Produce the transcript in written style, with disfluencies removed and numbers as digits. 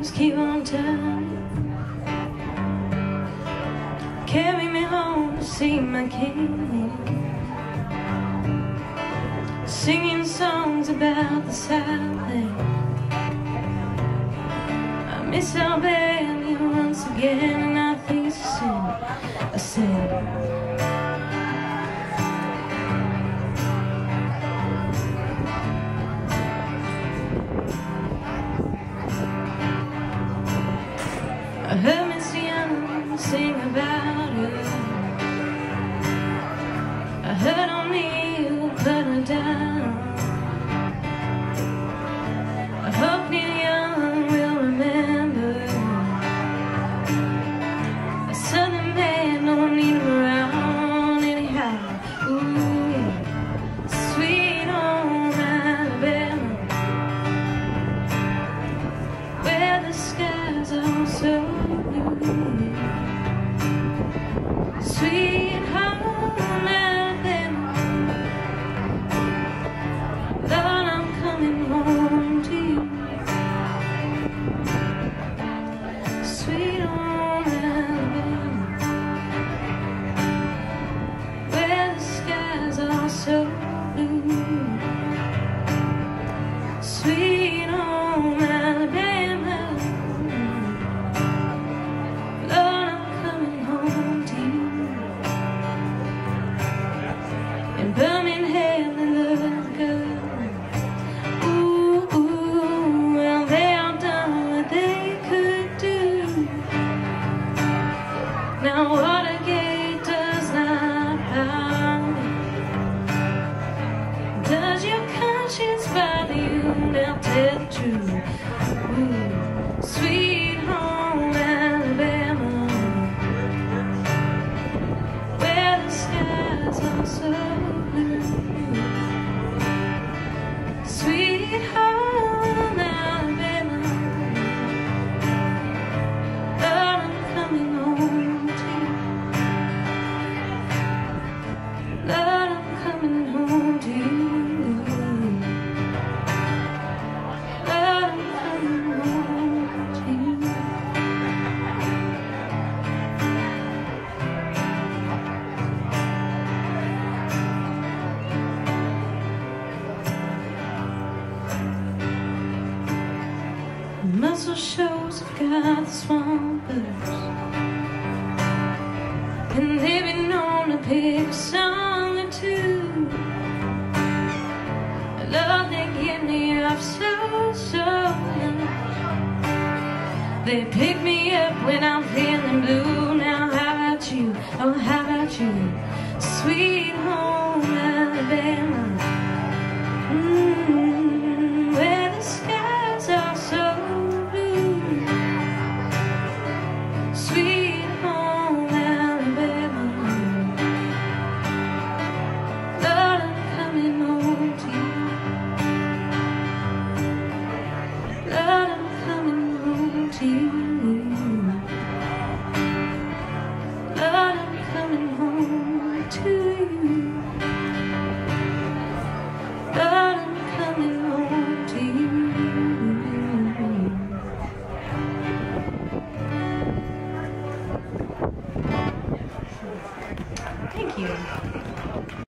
wheels keep on turning, carry me home to see my king, singing songs about the Southland. I miss Alabama once again, and I think it's a sin. I said, I heard Miss Young sing about her. I heard O'Neill put her down. I hope Neil Young will remember a Southern man don't need him around anyhow. Ooh, yeah. Sweet home Alabama, where the skies are so blue. Sweet home Alabama, Lord, I'm coming home to you. Sweet home Alabama, where the skies are so blue. Sweet home Alabama, Lord, I'm coming home to you. In Birmingham they love the girl. Ooh, ooh, well they all done what they could do. Now Watergate does not harm you. Does your conscience bother you? Now tell the truth. Ooh, sweet home Alabama, where the skies are so blue. Sweet home Alabama, Lord, I'm coming home to you. Lord, I'm coming home to you. Lord, I'm coming home to you. Muscle shows have got the swampers, and they've been known to pick a song or two. Love, they give me up so much. They pick me up when I'm feeling blue. Now how about you? Oh, how about you? Sweet home Alabama, where the skies are so blue. Sweet home Alabama, Lord, I'm coming home to you. Lord, I'm coming home to you. Lord, I'm coming home to you. Lord, I'm coming home to you. Thank you.